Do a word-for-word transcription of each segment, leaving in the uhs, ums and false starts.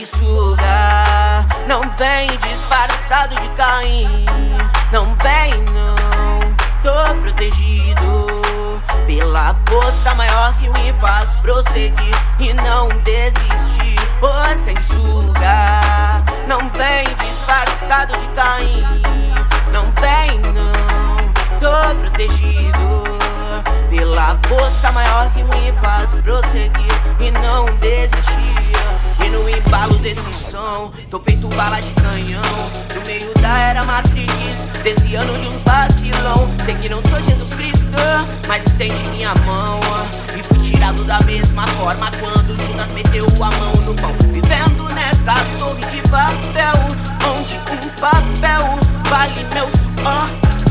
sanguessuga, não vem disfarçado de Caim. Não vem não, tô protegido pela força maior que me faz prosseguir e não desistir. Ô sanguessuga, não vem disfarçado de Caim. Não vem não, tô protegido pela força maior que me faz prosseguir e não desistir. E no embalo desse som, tô feito bala de canhão, no meio da era matriz, desviando de uns vacilão. Sei que não sou Jesus Cristo, mas estende minha mão. E fui tirado da mesma forma quando Judas meteu a mão no pão. Vivendo nesta torre de papel, onde um papel vale meu suor.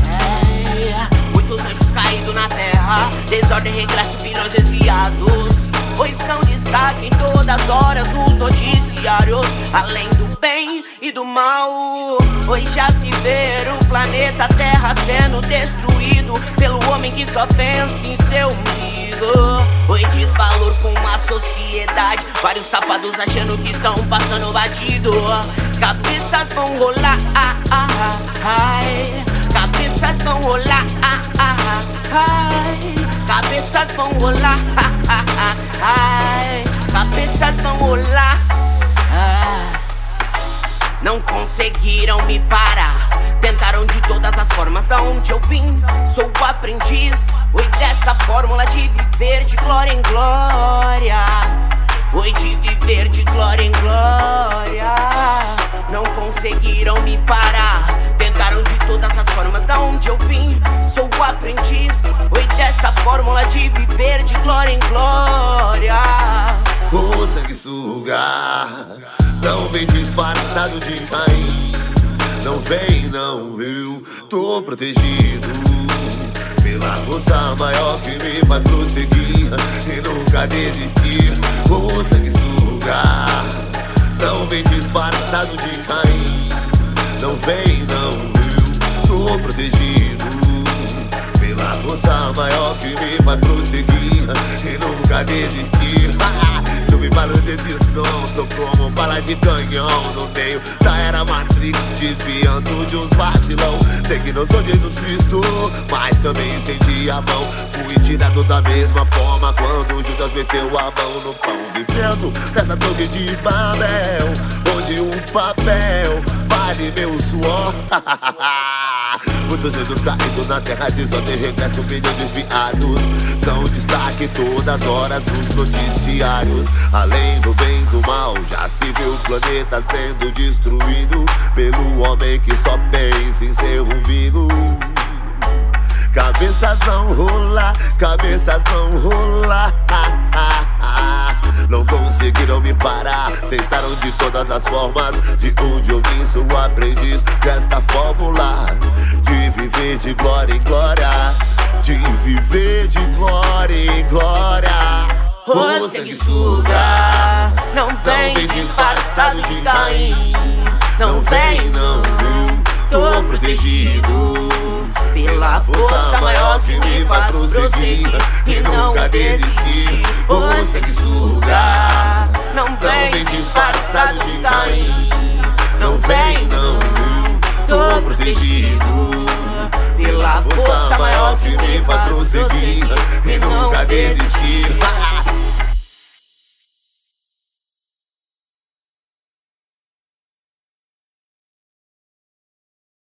É, muitos anjos caídos na terra, desordem, regresso, vilões desviados. Pois são destaque em todas as horas nos noticiários, além do bem e do mal. Hoje já se vê o planeta Terra sendo destruído pelo homem que só pensa em seu umbigo. Hoje desvalor com a sociedade, vários safados achando que estão passando batido. Cabeças vão rolar, ah, ah, ah, ai. Cabeças vão rolar, ah, ah, ah, ai. Cabeças vão rolar, ah, ah, ah, ai. Cabeças vão rolar, ah. Não conseguiram me parar, tentaram de todas as formas. Da onde eu vim, sou o aprendiz. Oi, desta fórmula de viver de glória em glória. Oi, de viver de glória em glória. Não conseguiram me parar, tentaram de todas as formas. Da onde eu vim, sou o aprendiz. Oi, desta fórmula de viver de glória em glória. O sanguessuga não vem disfarçado de Caim. Não vem, não, viu? Tô protegido pela força maior que me faz prosseguir e nunca desistir. O sanguessuga não vem disfarçado de Caim. Não vem, não, viu? Tô protegido pela força maior que me faz prosseguir e nunca desistir. No embalo desse som, tô como bala de canhão no meio da era Matrix, desviando de uns vacilão. Sei que não sou Jesus Cristo, mas também estendi a mão. Fui tirado da mesma forma quando Judas meteu a mão no pão. Vivendo nessa torre de Babel, onde um papel vale meu suor. Muitos anjos caídos na terra, desordem, regresso, milhões desviados. São destaque todas as horas nos noticiários. Além do bem e do mal, já se viu o planeta sendo destruído pelo homem que só pensa em seu umbigo. Cabeças vão rolar, cabeças vão rolar. Não conseguiram me parar, tentaram de todas as formas. De onde eu vim, sou aprendiz desta fórmula de viver de glória em glória. De viver de glória em glória. O sanguessuga não vem disfarçado de Caim. Não vem não, tô protegido pela força maior que me faz prosseguir e nunca desistir. O sanguessuga não vem disfarçado de Caim. Não vem não, tô protegido pela força maior que me faz prosseguir e